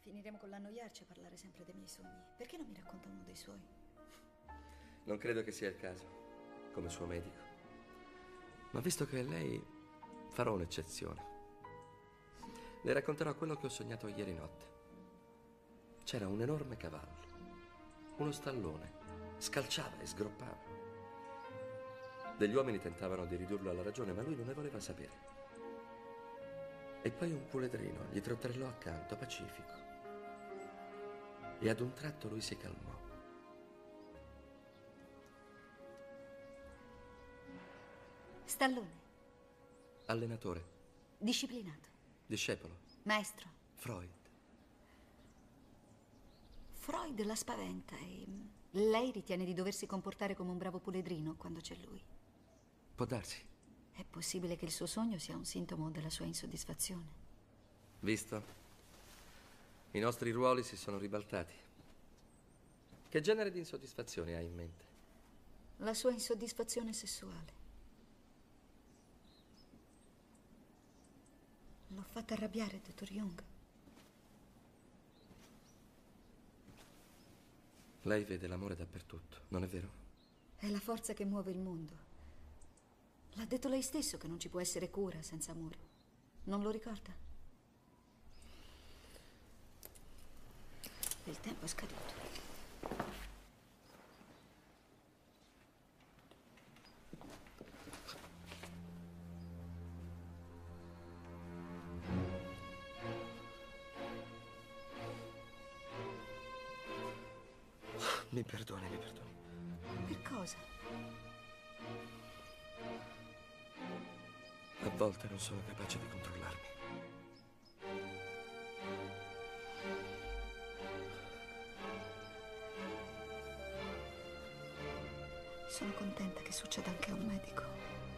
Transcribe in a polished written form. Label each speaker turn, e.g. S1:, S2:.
S1: Finiremo con l'annoiarci a parlare sempre dei miei sogni. Perché non mi racconta uno dei suoi?
S2: Non credo che sia il caso, come suo medico. Ma visto che è lei, farò un'eccezione. Le racconterò quello che ho sognato ieri notte. C'era un enorme cavallo, uno stallone, scalciava e sgroppava. Degli uomini tentavano di ridurlo alla ragione, ma lui non ne voleva sapere. E poi un puledrino gli trotterellò accanto, pacifico. E ad un tratto lui si calmò.
S1: Stallone.
S2: Allenatore,
S1: Disciplinato.
S2: discepolo,
S1: Maestro.
S2: Freud.
S1: Freud la spaventa e lei ritiene di doversi comportare come un bravo puledrino quando c'è lui.
S2: Può darsi.
S1: È possibile che il suo sogno sia un sintomo della sua insoddisfazione.
S2: Visto? I nostri ruoli si sono ribaltati. Che genere di insoddisfazione hai in mente?
S1: La sua insoddisfazione sessuale. L'ho fatta arrabbiare, dottor Jung.
S2: Lei vede l'amore dappertutto, non è vero?
S1: È la forza che muove il mondo. L'ha detto lei stesso che non ci può essere cura senza amore. Non lo ricorda? Il tempo è scaduto.
S2: Mi perdoni, mi perdoni.
S1: Per cosa?
S2: A volte non sono capace di controllarmi.
S1: Sono contenta che succeda anche a un medico.